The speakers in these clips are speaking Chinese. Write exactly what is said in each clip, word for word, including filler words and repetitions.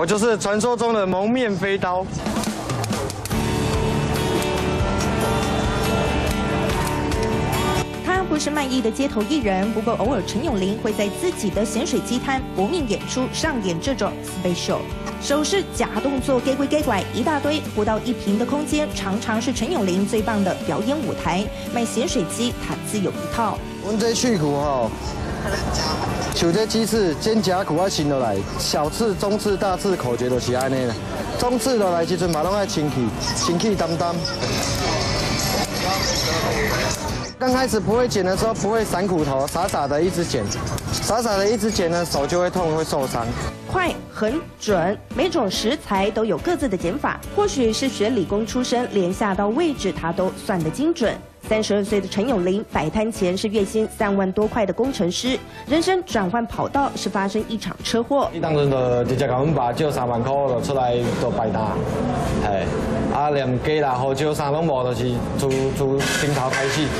我就是传说中的蒙面飞刀。 不是卖艺的街头艺人，不过偶尔陈永麟会在自己的咸水鸡摊搏命演出，上演这种 special 手势假动作，给鬼给拐一大堆，不到一平的空间，常常是陈永麟最棒的表演舞台。卖咸水鸡，他自有一套。 阮这去骨吼，像这鸡翅、肩胛骨要伸落来，小翅、中翅、大翅口诀就是安尼啦。中翅落来时阵嘛拢爱清气，清气淡淡。 刚开始不会剪的时候，不会散骨头，傻傻的一直剪，傻傻的一直剪呢，手就会痛，会受伤。 快、很准，每种食材都有各自的剪法。或许是学理工出身，连下刀位置他都算得精准。三十二岁的陈永麟摆摊前是月薪三万多块的工程师，人生转换跑道是发生一场车祸。 伊当阵就直接甲阮爸借三万块，就出来做摆摊，嘿，啊连鸡啦、胡椒啥拢无，就是自自顶头开始。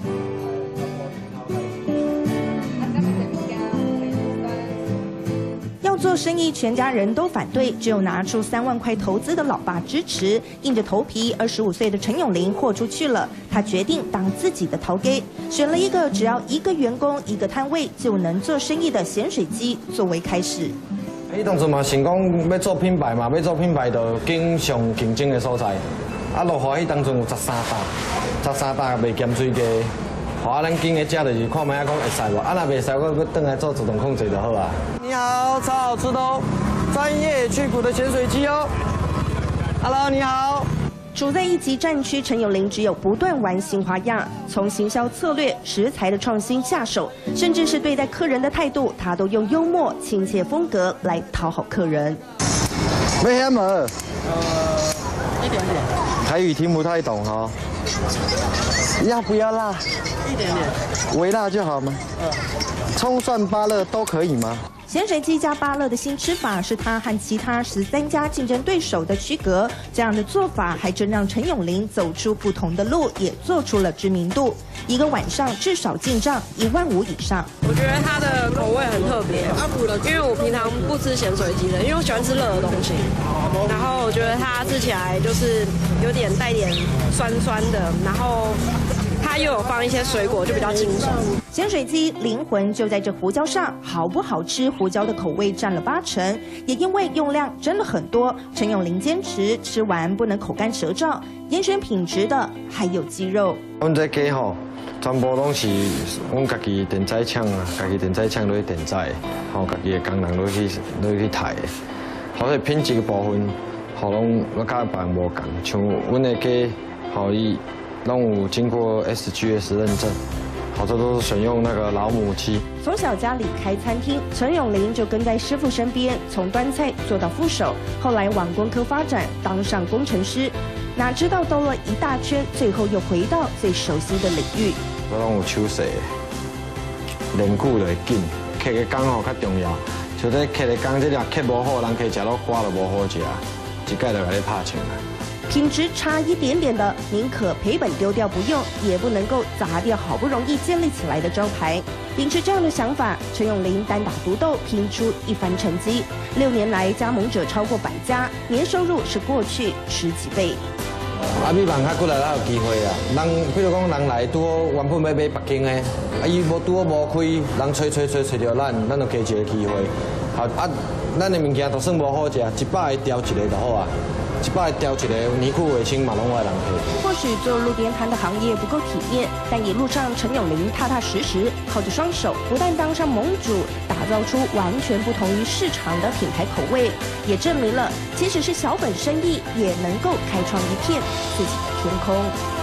做生意，全家人都反对，只有拿出三万块投资的老爸支持。硬着头皮，二十五岁的陈永麟豁出去了。他决定当自己的头家，选了一个只要一个员工、一个摊位就能做生意的咸水鸡作为开始。 伊当初嘛想讲要做品牌嘛，要做品牌就经上竞争的所在。啊，落花迄当阵有十三担，十三担袂减水价。 好，咱今日食就是看卖啊，讲会使无？啊，若袂使，我要转来做自动控制就好啊。你好，超好吃的哦，专业去骨的咸水鸡哦。Hello， 你好。 处在一级战区，陈永麟只有不断玩新花样，从行销策略、食材的创新下手，甚至是对待客人的态度，他都用幽默、亲切风格来讨好客人。 没什么。呃， 一点点。 台语听不太懂哈、哦。要不要辣？ 一点点， 微辣就好吗？嗯，葱蒜芭乐都可以吗？ 咸水鸡加芭乐的新吃法是他和其他十三家竞争对手的区隔。这样的做法还真让陈永麟走出不同的路，也做出了知名度。一个晚上至少进账一万五以上。 我觉得它的口味很特别，因为我平常不吃咸水鸡的，因为我喜欢吃热的东西。然后我觉得它吃起来就是有点带点酸酸的，然后。 它又有放一些水果，就比较清爽。 咸水鸡灵魂就在这胡椒上，好不好吃？胡椒的口味占了八成，也因为用量真的很多，陈永麟坚持吃完不能口干舌燥，严选品质的还有鸡肉。 阮这鸡吼，全部拢是阮家己电宰抢啊，家己电宰抢落去电宰，吼，家己的工人落去落去抬的，好在品质的部分，吼拢我甲别人无共，像阮的鸡，吼伊。 拢有经过 S G S 认证，好多都是选用那个老母鸡。 从小家里开餐厅，陈永麟就跟在师傅身边，从端菜做到副手，后来往工科发展，当上工程师。哪知道兜了一大圈，最后又回到最熟悉的领域。 我拢有手势，练久就会紧，客的工吼较重要。像这客的工，这俩客无好，人客食到瓜就无好食，一概就甲你拍清了。 品质差一点点的，宁可赔本丢掉不用，也不能够砸掉好不容易建立起来的招牌。秉持这样的想法，陈永麟单打独斗，拼出一番成绩。六年来，加盟者超过百家，年收入是过去十几倍。 啊，比万较过来，咱有机会啊。人，比如讲，人来拄好原本要买北京的，啊，伊无拄好无开，人吹吹吹吹着咱，咱就加一个机会。啊啊，咱的物件就算无好食，一百个调一个就好啊。 一百调一个年库卫生嘛，拢我人客。 或许做路边摊的行业不够体面，但一路上陈永麟踏踏实实，靠着双手，不但当上盟主，打造出完全不同于市场的品牌口味，也证明了即使是小本生意，也能够开创一片自己的天空。